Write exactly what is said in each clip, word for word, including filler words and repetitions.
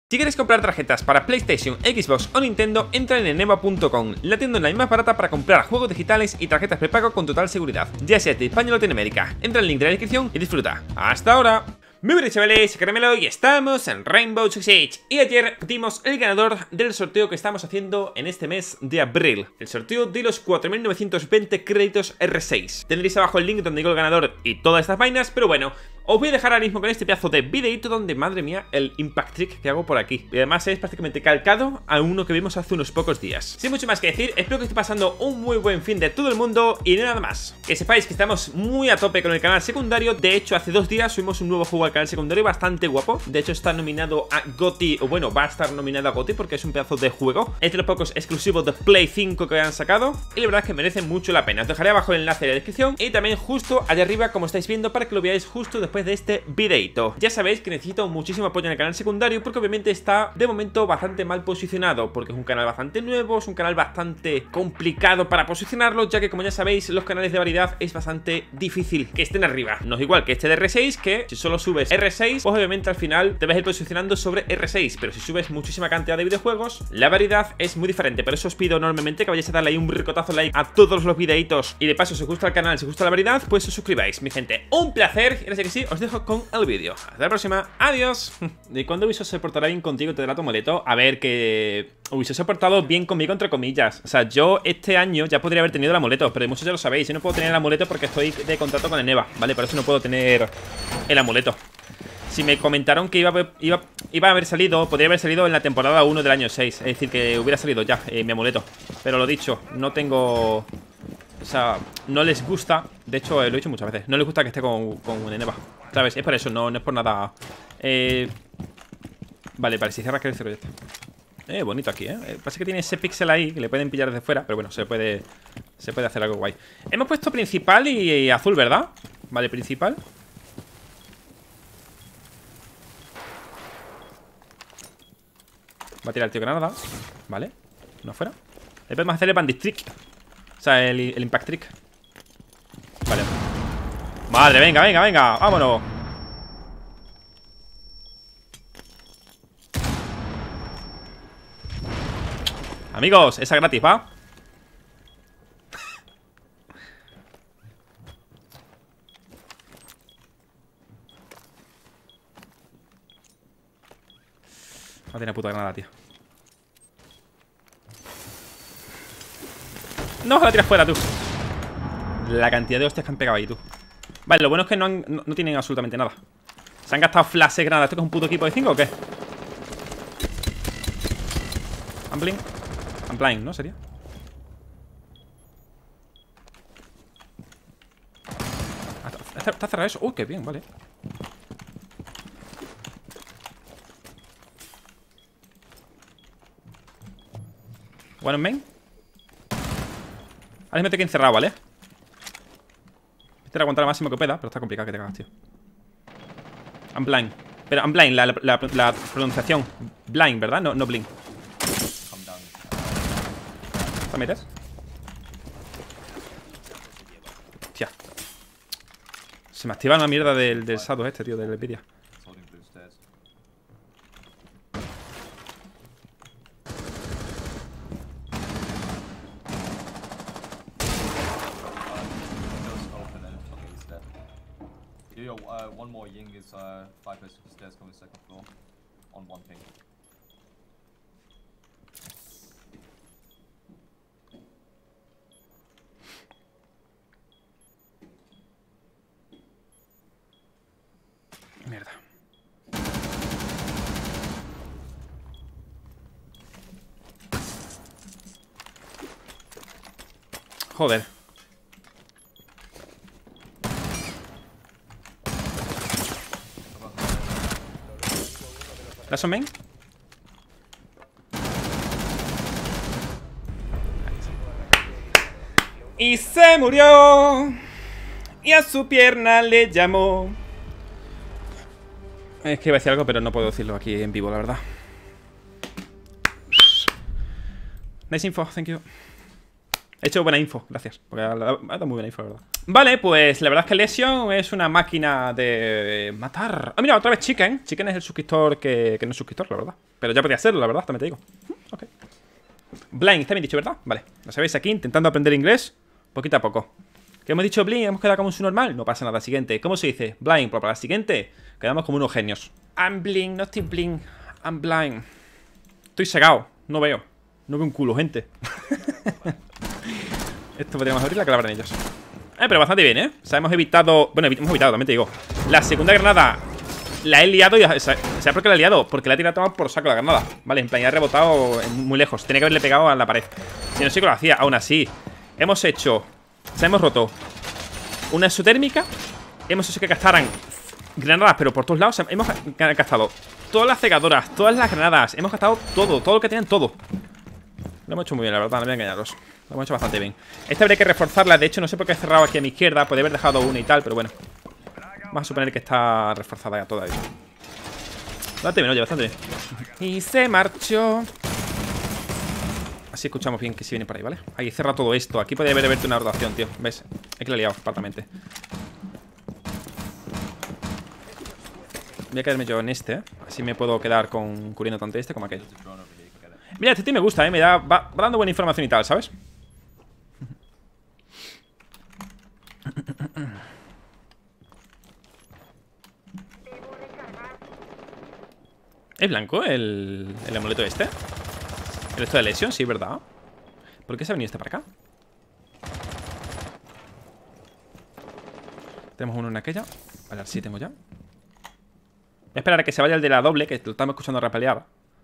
Si quieres comprar tarjetas para PlayStation, Xbox o Nintendo, entra en eneba punto com, la tienda online más barata para comprar juegos digitales y tarjetas prepago con total seguridad, ya sea de España o Latinoamérica. Entra en el link de la descripción y disfruta. ¡Hasta ahora! Muy bien, chavales, Caramelo y estamos en Rainbow Six Siege. Y ayer dimos el ganador del sorteo que estamos haciendo en este mes de abril. El sorteo de los cuatro mil novecientos veinte créditos R seis. Tendréis abajo el link donde digo el ganador y todas estas vainas, pero bueno, os voy a dejar ahora mismo con este pedazo de videito donde, madre mía, el impact trick que hago por aquí. Y además es prácticamente calcado a uno que vimos hace unos pocos días. Sin mucho más que decir, espero que esté pasando un muy buen fin de todo el mundo y nada más. Que sepáis que estamos muy a tope con el canal secundario. De hecho, hace dos días subimos un nuevo juego al canal secundario bastante guapo. De hecho, está nominado a GOTY, o bueno, va a estar nominado a GOTY porque es un pedazo de juego. Es de los pocos exclusivos de Play cinco que han sacado y la verdad es que merece mucho la pena. Os dejaré abajo el enlace de la descripción y también justo allá arriba, como estáis viendo, para que lo veáis justo después de este videito. Ya sabéis que necesito muchísimo apoyo en el canal secundario porque obviamente está de momento bastante mal posicionado, porque es un canal bastante nuevo, es un canal bastante complicado para posicionarlo, ya que como ya sabéis, los canales de variedad es bastante difícil que estén arriba. No es igual que este de R seis, que si solo subes R seis, pues obviamente al final te vas a ir posicionando sobre R seis, pero si subes muchísima cantidad de videojuegos, la variedad es muy diferente. Por eso os pido enormemente que vayáis a darle ahí un ricotazo like a todos los videitos y de paso, si os gusta el canal, si os gusta la variedad, pues os suscribáis, mi gente. Un placer, y ahora sí que sí, os dejo con el vídeo. Hasta la próxima, adiós. ¿De cuándo Ubisoft se portará bien contigo? Te dará tu moleto. A ver, que Ubisoft se ha portado bien conmigo, entre comillas. O sea, yo este año ya podría haber tenido el amuleto, pero muchos ya lo sabéis. Yo no puedo tener el amuleto porque estoy de contrato con eneba, ¿vale? Por eso no puedo tener el amuleto. Si me comentaron que iba a, iba, iba a haber salido, podría haber salido en la temporada uno del año seis. Es decir, que hubiera salido ya eh, mi amuleto. Pero lo dicho, no tengo... O sea, no les gusta. De hecho, eh, lo he dicho muchas veces. No les gusta que esté con, con eneba, ¿sabes? Es por eso, no, no es por nada. eh... Vale, vale, si cierras que el cero ya está. Eh, bonito aquí, eh. eh Pasa que tiene ese píxel ahí que le pueden pillar desde fuera, pero bueno, se puede Se puede hacer algo guay. Hemos puesto principal y, y azul, ¿verdad? Vale, principal. Va a tirar el tío granada. Vale, no fuera. Le podemos hacer el bandit trick. O sea, el, el impact trick. Vale. Madre, venga, venga, venga. Vámonos. Amigos, esa gratis, ¿va? No tiene puta granada, tío. No, la tiras fuera, tú. La cantidad de hostias que han pegado ahí, tú. Vale, lo bueno es que no, han, no, no tienen absolutamente nada. Se han gastado flashes granadas. ¿Esto que es un puto equipo de cinco o qué? Ampling. Ampling, ¿no? Sería. ¿Está, está cerrado eso? Uy, qué bien, vale. One on main. Ahora me tengo que encerrar, ¿vale? Este era aguantar al máximo que pueda, pero está complicado que te cagas, tío. I'm blind. Pero I'm blind, la, la, la, la pronunciación. Blind, ¿verdad? No, no blind. ¿Te metes? Tía. Se me activa una mierda del, del Shadow este, tío, del Nvidia. Yo, uh, one more Ying is uh, five person stairs coming second floor on one ping. Mierda. Joder. ¿La son main? Y se murió. Y a su pierna le llamó. Es que iba a decir algo, pero no puedo decirlo aquí en vivo, la verdad. Nice info, thank you. He hecho buena info, gracias. Porque ha dado muy buena info, la verdad. Vale, pues la verdad es que Lesion es una máquina de matar. Ah, mira, otra vez Chicken. Chicken es el suscriptor que, que no es suscriptor, la verdad. Pero ya podría serlo, la verdad, también te digo. Ok. Blind, está bien dicho, ¿verdad? Vale, lo sabéis aquí, intentando aprender inglés poquito a poco. ¿Qué hemos dicho Blind? ¿Hemos quedado como un subnormal? No pasa nada. Siguiente, ¿cómo se dice? Blind, pero para la siguiente quedamos como unos genios. I'm blind, no estoy blind. I'm blind. Estoy cegado, no veo. No veo un culo, gente. Esto podríamos abrir la que la abran ellos. Eh, pero bastante bien, ¿eh? O sea, hemos evitado... Bueno, hemos evitado, también te digo. La segunda granada la he liado y... O sea, ¿por qué la he liado? Porque la he tirado tomado por saco la granada. Vale, en plan, ya ha rebotado muy lejos. Tenía que haberle pegado a la pared. Si no sé que lo hacía, aún así. Hemos hecho... O sea, hemos roto una exotérmica. Hemos hecho que gastaran granadas, pero por todos lados. O sea, hemos gastado todas las cegadoras, todas las granadas. Hemos gastado todo, todo lo que tenían, todo. Lo hemos hecho muy bien, la verdad, no voy a engañaros. Lo hemos hecho bastante bien. Esta habría que reforzarla. De hecho, no sé por qué he cerrado aquí a mi izquierda. Podría haber dejado una y tal, pero bueno. Vamos a suponer que está reforzada ya toda ella. Bastante bien, oye, bastante bien. Y se marchó. Así escuchamos bien que sí viene por ahí, ¿vale? Ahí cerra todo esto. Aquí podría haber verte una rotación, tío. ¿Ves? Es que la he liado, apartamente. Voy a quedarme yo en este, ¿eh? Así me puedo quedar con cubriendo tanto este como aquel. Mira, este tío me gusta, ¿eh? Me da, va, va dando buena información y tal, ¿sabes? ¿Es blanco el, el amuleto este? ¿El esto de lesión? Sí, ¿verdad? ¿Por qué se ha venido este para acá? Tenemos uno en aquella. Vale, sí tengo ya. Voy a esperar a que se vaya el de la doble, que lo estamos escuchando repelear.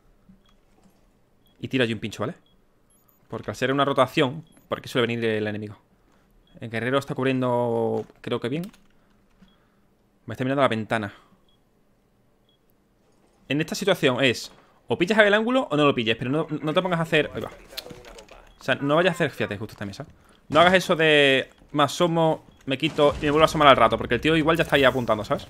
Y tiro allí un pincho, ¿vale? Porque al ser una rotación, por aquí suele venir el enemigo. El guerrero está cubriendo, creo que bien. Me está mirando a la ventana. En esta situación es o pillas el ángulo o no lo pilles. Pero no, no te pongas a hacer... Ahí va. O sea, no vayas a hacer... Fíjate, justo esta mesa. No hagas eso de... Me asomo, me quito y me vuelvo a asomar al rato. Porque el tío igual ya está ahí apuntando, ¿sabes?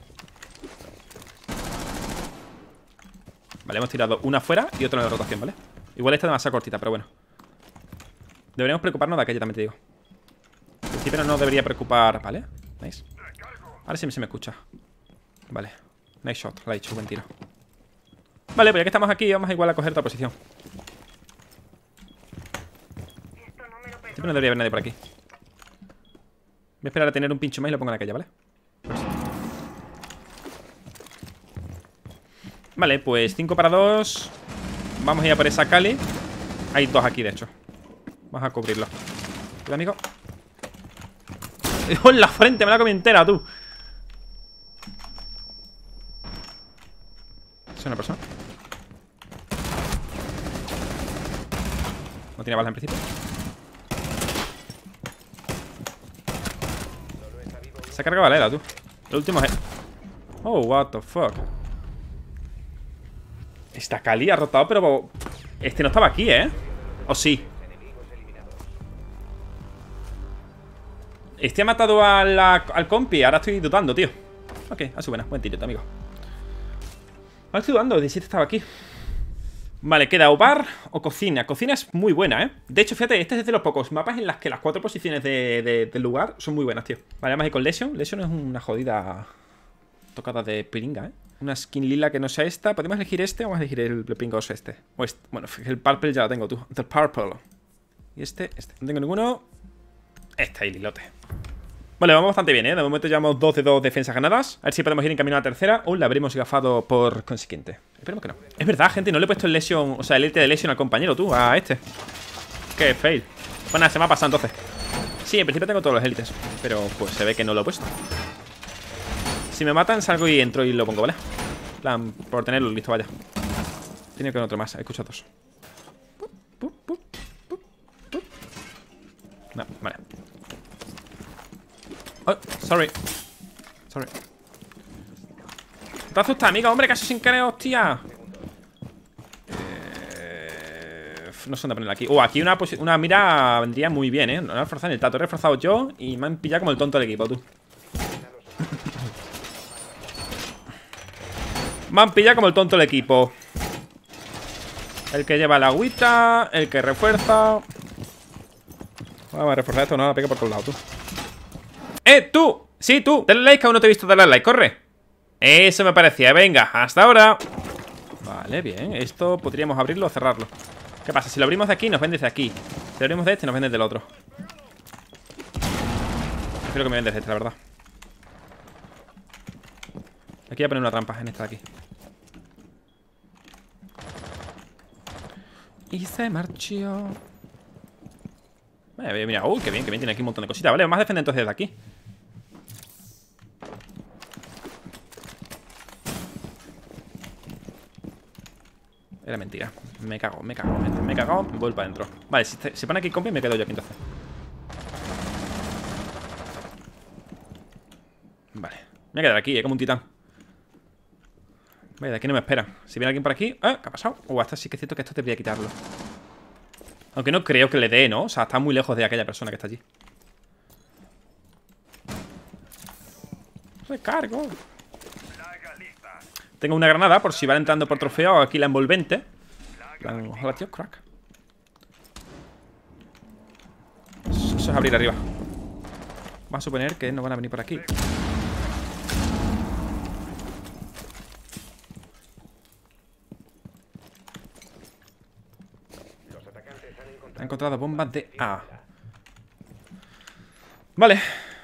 Vale, hemos tirado una fuera y otra en la rotación, ¿vale? Igual esta es demasiado cortita, pero bueno. Deberíamos preocuparnos de aquella, también te digo. En principio no debería preocupar... Vale, nice. Ahora sí se me escucha. Vale, nice shot, la he hecho, buen tiro. Vale, pues ya que estamos aquí, vamos a igual a coger otra posición. Siempre no debería haber nadie por aquí. Voy a esperar a tener un pincho más y lo pongo en aquella, ¿vale? Vale, pues cinco para dos. Vamos a ir a por esa Cali. Hay dos aquí, de hecho. Vamos a cubrirlo. Hola, amigo. ¡Oh, en la frente! Me la comí entera, tú. ¿Es una persona? No tiene balas en principio. Se ha cargado balera, tú. El último es... Oh, what the fuck. Esta Cali ha rotado, pero... Este no estaba aquí, ¿eh? ¿O sí? Este ha matado a la, al compi. Ahora estoy dudando, tío. Ok, a su buena. Buen tiro, amigo. Ahora estoy dudando de si este estaba aquí. Vale, queda o bar o cocina. Cocina es muy buena, ¿eh? De hecho, fíjate, este es de los pocos mapas en las que las cuatro posiciones de, de, del lugar son muy buenas, tío. Vale, vamos a ir con Lesion. Lesion es una jodida tocada de piringa, ¿eh? Una skin lila que no sea esta. ¿Podemos elegir este o vamos a elegir el pringoso este? O este. Bueno, el purple ya lo tengo, tú. El purple. Y este, este. No tengo ninguno. Este ahí, lilote. Vale, vamos bastante bien, ¿eh? De momento llevamos dos de dos defensas ganadas. A ver si podemos ir en camino a la tercera o la habremos gafado por consiguiente. Esperemos que no. Es verdad, gente, no le he puesto el Lesion, o sea, el elite de Lesion al compañero, tú, a este. Qué fail. Bueno, se me ha pasado entonces. Sí, en principio tengo todos los élites, pero pues se ve que no lo he puesto. Si me matan, salgo y entro y lo pongo, ¿vale? Plan, por tenerlo listo, vaya. Tiene que haber otro más, he escuchado dos. No, vale. Oh, sorry. Sorry. Te asustas, amiga, hombre, casi sin querer, hostia. Eh, no sé dónde ponerla aquí. Oh, aquí una, una mira vendría muy bien, eh. No he reforzado en el tato, he reforzado yo y me han pillado como el tonto del equipo, tú. Me han pillado como el tonto del equipo. El que lleva la agüita, el que refuerza. Vamos a reforzar esto, no la pega por todos lados, tú. ¡Eh, tú! Sí, tú. Dale like, que aún no te he visto darle like, corre. Eso me parecía, venga, hasta ahora. Vale, bien, esto podríamos abrirlo o cerrarlo. ¿Qué pasa? Si lo abrimos de aquí, nos ven desde aquí. Si lo abrimos de este, nos ven desde el otro. Prefiero que me ven desde este, la verdad. Aquí voy a poner una trampa en esta de aquí. Y se marchó. Vale, mira, uy, qué bien, qué bien, tiene aquí un montón de cositas. Vale, vamos a defender entonces desde aquí. Era mentira. Me cago, me cago, me he cagado, me voy para adentro. Vale, si se pone aquí combi, me quedo yo aquí entonces. Vale, me voy a quedar aquí, eh, como un titán. Vale, de aquí no me esperan. Si viene alguien por aquí, ¿eh? ¿Qué ha pasado? Uh, hasta sí que es cierto que esto debería quitarlo. Aunque no creo que le dé, ¿no? O sea, está muy lejos de aquella persona que está allí. Recargo. Tengo una granada por si van entrando por trofeo. Aquí la envolvente. Hola, tío, crack. Eso es abrir arriba. Vamos a suponer que no van a venir por aquí. Ha encontrado bombas de A. Vale.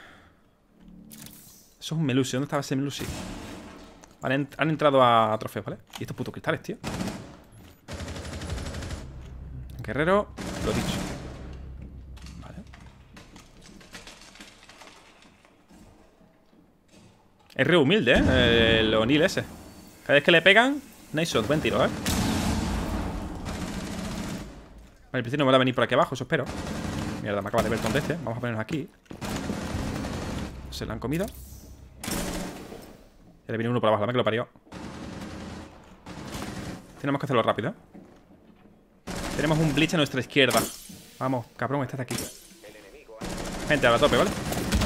Eso es un Melusi. ¿Dónde estaba ese Melusi? Vale, han, han entrado a trofeos, ¿vale? Y estos putos cristales, tío. Guerrero, lo dicho. Vale. Es re humilde, ¿eh? El O'Neill ese. Cada vez que le pegan, nice shot, buen tiro, ¿eh? Vale, el principio no me va a venir por aquí abajo, eso espero. Mierda, me acaba de ver tonto este. Vamos a ponernos aquí. Se lo han comido. Ya le viene uno por abajo, dame que lo parió. Tenemos que hacerlo rápido, ¿eh? Tenemos un Blitz a nuestra izquierda. Vamos, cabrón, estás aquí. Gente, a la tope, ¿vale?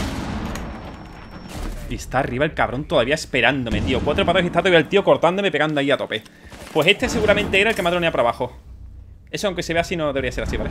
Y está arriba el cabrón todavía esperándome, tío. Cuatro patos y está todavía el tío cortándome, pegando ahí a tope. Pues este seguramente era el que me ha droneado por abajo. Eso, aunque se vea así, no debería ser así, ¿vale?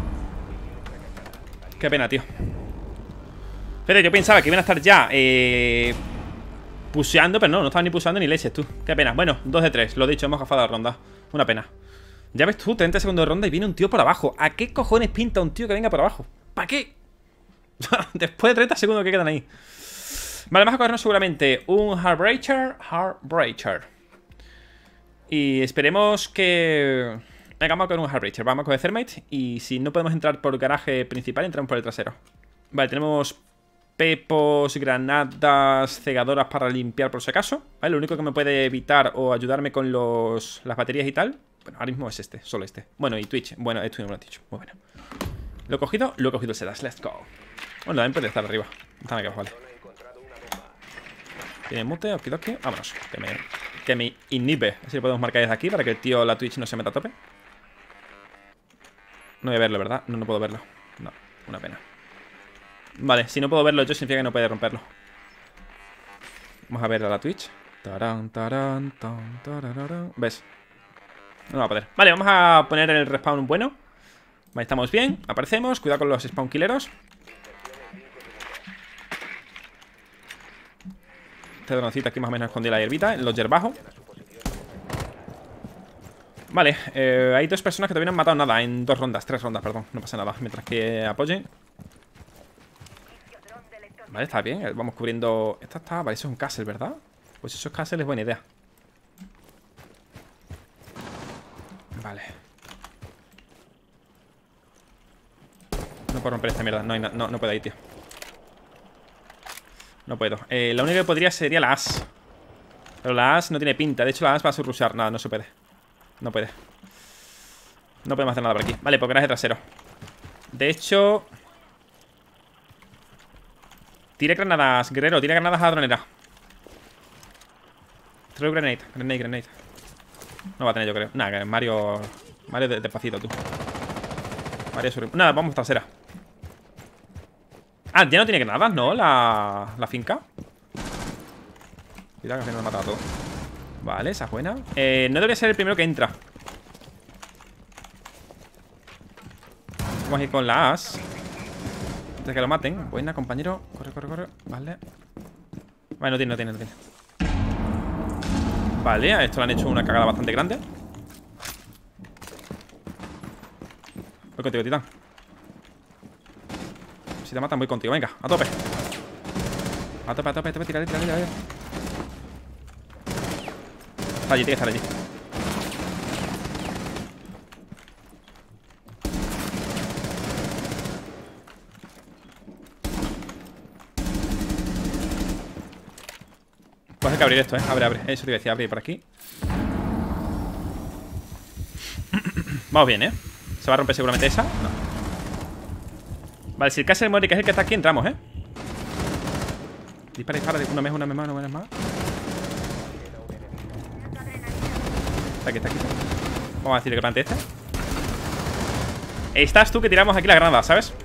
Qué pena, tío. Fíjate, yo pensaba que iban a estar ya eh... puseando, pero no, no estaban ni puseando ni leches, tú. Qué pena. Bueno, dos de tres, lo dicho, hemos gafado la ronda. Una pena. Ya ves tú, treinta segundos de ronda y viene un tío por abajo. ¿A qué cojones pinta un tío que venga por abajo? ¿Para qué? Después de treinta segundos que quedan ahí. Vale, vamos a cogernos seguramente un Heartbreaker. Heartbreaker. Y esperemos que... Venga, vamos a coger un Heartbreaker. Vamos a coger Thermite. Y si no podemos entrar por el garaje principal, entramos por el trasero. Vale, tenemos pepos, granadas, cegadoras para limpiar por si acaso. Vale, lo único que me puede evitar o ayudarme con los, las baterías y tal. Bueno, ahora mismo es este, solo este. Bueno, y Twitch. Bueno, esto no me lo he dicho. Muy bueno. ¿Lo he cogido? Lo he cogido el Sedash. Let's go. Bueno, también puede estar arriba. Déjame que vale. Tiene mute, okidoki. Vámonos. Que me, que me inhibe. Así lo podemos marcar desde aquí para que el tío, la Twitch, no se meta a tope. No voy a verlo, ¿verdad? No, no puedo verlo. No, una pena. Vale, si no puedo verlo yo, significa que no puede romperlo. Vamos a ver a la Twitch. Tarán, tarán, tan, tararán. ¿Ves? No va a poder. Vale, vamos a poner el respawn bueno. Vale, estamos bien. Aparecemos. Cuidado con los spawn killeros. Este droncito aquí más o menos escondió la hierbita. En los yerbajos. Vale, eh, hay dos personas que todavía no han matado nada. En dos rondas, tres rondas, perdón. No pasa nada, mientras que apoyen. Vale, está bien, vamos cubriendo. Esta está, vale, eso es un castle, ¿verdad? Pues eso es castle, es buena idea. Vale. No puedo romper esta mierda, no, hay no, no puedo ir, tío. No puedo, eh, la única que podría sería la As. Pero la As no tiene pinta, de hecho la As va a surrushear. Nada, no se puede. No puede. No podemos hacer nada por aquí. Vale, pues garaje trasero. De hecho... Tire granadas, guerrero, tire granadas a la dronera. Throw grenade, grenade, grenade. No va a tener, yo creo. Nada, Mario. Mario despacito, tú. Mario sobre... Nada, vamos trasera. Ah, ya no tiene granadas, ¿no? La, la finca. Cuidado que se nos ha matado todo. Vale, esa es buena. Eh, no debería ser el primero que entra. Vamos a ir con la As. Antes de que lo maten. Buena, compañero. Corre, corre, corre. Vale. Vale, no tiene, no tiene, no tiene. Vale, a esto le han hecho una cagada bastante grande. Voy contigo, titán. Si te matan, voy contigo. Venga, a tope. A tope, a tope, a tope. Tírale, tírale, tírale. Está allí, tiene que estar allí. Pues hay que abrir esto, eh. Abre, abre. Eso te iba a decir, abre por aquí. Vamos bien, eh. ¿Se va a romper seguramente esa? No. Vale, si el Castle muere, que es el que está aquí, entramos, eh. Dispara, dispara. Una vez, una vez más, una vez más. Está aquí, está aquí. Vamos a decirle que plante este. Estás tú que tiramos aquí la granada, ¿sabes?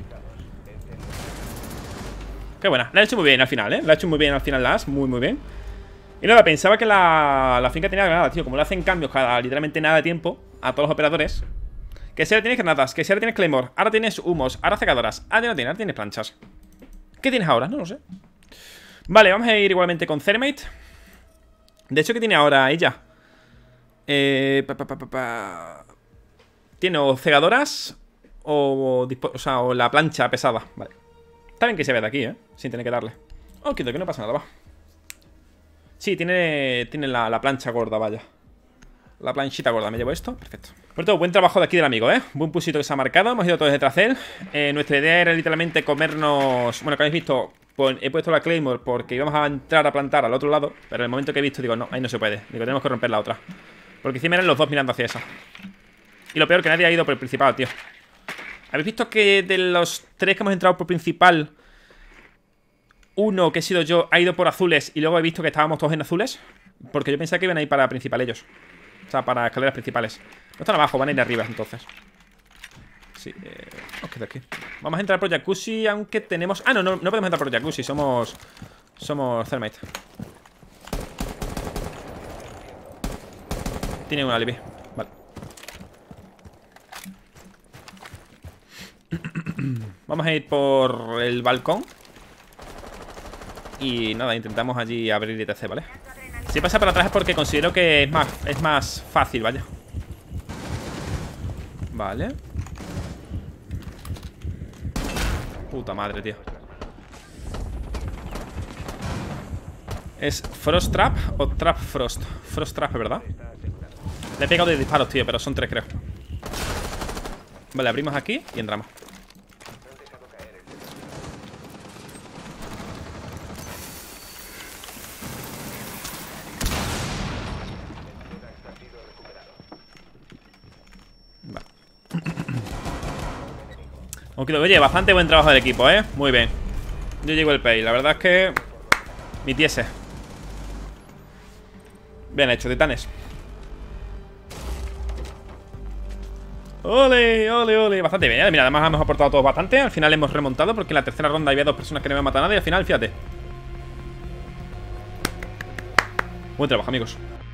Qué buena, la ha hecho muy bien al final, ¿eh? La ha hecho muy bien al final, las, muy muy bien. Y nada, pensaba que la, la finca tenía granadas, tío. Como le hacen cambios cada literalmente nada de tiempo a todos los operadores. Que si ahora tienes granadas, que si ahora tienes claymore, ahora tienes humos, ahora cegadoras. Ahora ya no tienes, ahora tienes planchas. ¿Qué tienes ahora? No lo sé. Vale, vamos a ir igualmente con Thermite. De hecho, ¿qué tiene ahora ella? Eh, pa, pa, pa, pa, pa. Tiene o cegadoras o, o sea, o la plancha pesada. Vale. Está bien que se vea de aquí, ¿eh? Sin tener que darle. Oh, quito, que no pasa nada, va. Sí, tiene, tiene la, la plancha gorda, vaya. La planchita gorda, me llevo esto, perfecto. Por todo, buen trabajo de aquí del amigo, ¿eh? Buen pusito que se ha marcado, hemos ido todos detrás de él. eh, Nuestra idea era literalmente comernos... Bueno, que habéis visto, pues, he puesto la Claymore porque íbamos a entrar a plantar al otro lado. Pero en el momento que he visto, digo, no, ahí no se puede. Digo, tenemos que romper la otra. Porque encima eran los dos mirando hacia esa. Y lo peor, que nadie ha ido por el principal, tío. ¿Habéis visto que de los tres que hemos entrado por principal, uno, que he sido yo, ha ido por azules y luego he visto que estábamos todos en azules? Porque yo pensaba que iban a ir para principal ellos. O sea, para escaleras principales. No están abajo, van a ir arriba entonces. Sí, eh... ok, de aquí. Vamos a entrar por Jacuzzi, aunque tenemos... Ah, no, no, no podemos entrar por Jacuzzi, somos... Somos Thermite. Tiene un alibi. Vale. Vamos a ir por el balcón. Y nada, intentamos allí abrir I T C, ¿vale? Si pasa para atrás es porque considero que es más, es más fácil, vaya. Vale. Puta madre, tío. ¿Es Frost Trap o Trap Frost? Frost Trap, ¿verdad? Le he pegado de disparos, tío, pero son tres, creo. Vale, abrimos aquí y entramos. Oye, bastante buen trabajo del equipo, ¿eh? Muy bien. Yo llego el pay. La verdad es que... mi tiese. Bien hecho, titanes. Ole, ole, ole. Bastante bien, ¿eh? Mira, además hemos aportado todos bastante. Al final hemos remontado porque en la tercera ronda había dos personas que no me matan a nadie. Y al final, fíjate. Buen trabajo, amigos.